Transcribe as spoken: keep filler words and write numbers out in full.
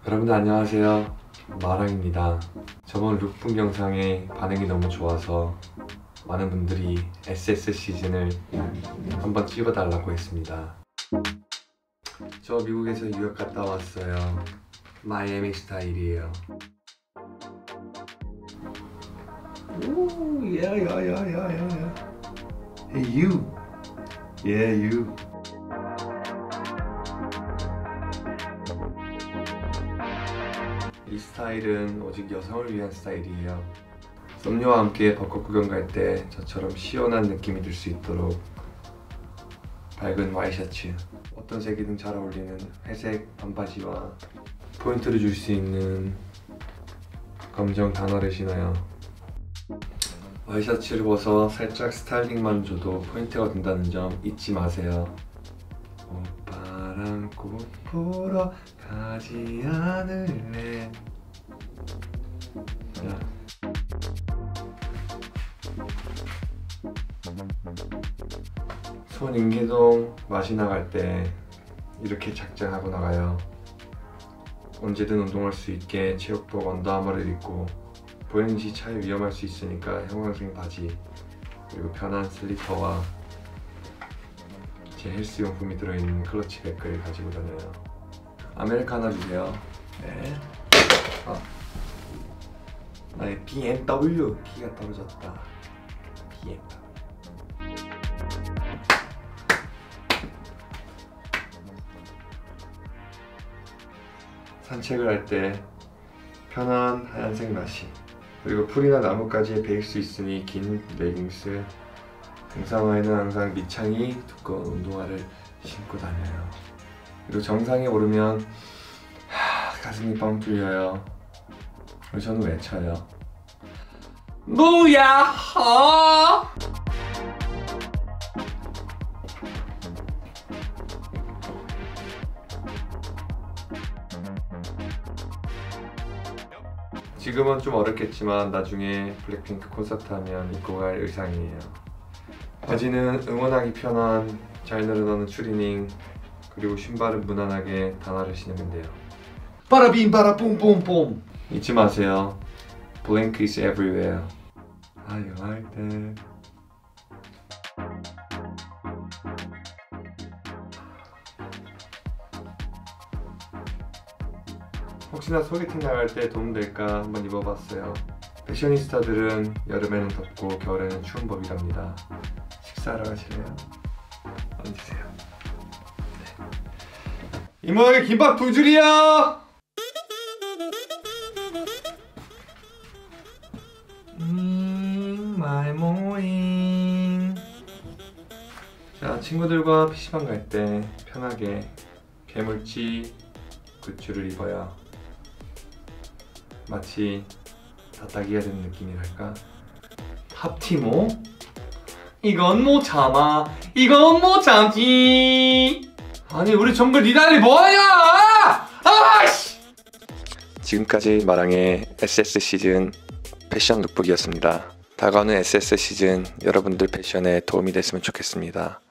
여러분들 안녕하세요, 마랑입니다. 저번 룩북 영상에 반응이 너무 좋아서 많은 분들이 에스에스 시즌을 한번 찍어달라고 했습니다. 저 미국에서 유학 갔다 왔어요. 마이애미 스타일이에요. 오, 야야야야야. Hey you. Yeah you. 이 스타일은 오직 여성을 위한 스타일이에요. 썸녀와 함께 벚꽃 구경 갈 때 저처럼 시원한 느낌이 들 수 있도록 밝은 와이셔츠, 어떤 색이든 잘 어울리는 회색 반바지와 포인트를 줄 수 있는 검정 단화를 신어요. 와이셔츠를 벗어 살짝 스타일링만 줘도 포인트가 된다는 점 잊지 마세요. 오빠랑 꽃 보러 가지 않을래. 자. 손인계동 마시 나갈 때 이렇게 착장하고 나가요. 언제든 운동할 수 있게 체육복 언더아머를 입고 보행시 시 차에 위험할 수 있으니까 형광색 바지, 그리고 편한 슬리퍼와 제 헬스용품이 들어있는 클러치 백을 가지고 다녀요. 아메리카노 주세요. 네. 아. 나의 비엠더블유 키가 떨어졌다. 비엠더블유. 산책을 할 때 편한 하얀색 나시, 그리고 풀이나 나뭇가지에 베일 수 있으니 긴 레깅스, 등산화에는 항상 밑창이 두꺼운 운동화를 신고 다녀요. 그리고 정상에 오르면 하, 가슴이 뻥 뚫려요. 그래서 저는 외쳐요. 무야호! 지금은 좀 어렵겠지만 나중에 블랙핑크 콘서트 하면 입고 갈 의상이에요. 바지는 응원하기 편한 잘 늘어나는 추리닝, 그리고 신발은 무난하게 단화를 신으면 돼요. 빠라빔 빠라 뿜뿜뿜. 잊지 마세요. Blink is everywhere. How you like that? 혹시나 소개팅 나갈 때 도움될까 한번 입어봤어요. 패셔니스타들은 여름에는 덥고 겨울에는 추운 법이랍니다. 식사하러 가실래요? 앉으세요. 네. 이모에게 김밥 두 줄이요! 음, 마이 모닝. 자, 친구들과 피시방 갈 때 편하게 개물치 굿즈를 입어요. 마치 다따기가 된 느낌이랄까? 합티모? 이건 못 참아. 이건 못 참지. 아니 우리 정글 니달리 뭐하냐! 아씨! 지금까지 마랑의 에스에스 시즌 패션 룩북이었습니다. 다가오는 에스에스 시즌 여러분들 패션에 도움이 됐으면 좋겠습니다.